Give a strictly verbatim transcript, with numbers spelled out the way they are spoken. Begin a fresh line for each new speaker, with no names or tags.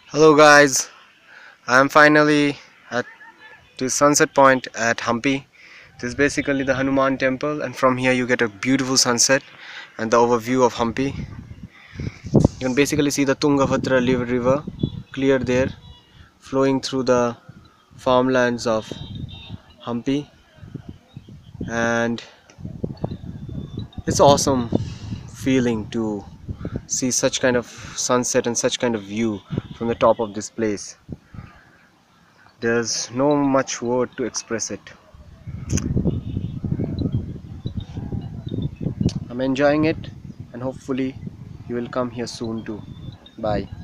Hello guys, I am finally at the sunset point at Hampi. This is basically the Hanuman temple, and from here you get a beautiful sunset and the overview of Hampi. You can basically see the Tungabhadra river clear there, flowing through the farmlands of Hampi, and it's awesome feeling to see such kind of sunset and such kind of view from the top of this place. There's no much word to express it. I'm enjoying it, and hopefully you will come here soon too. Bye.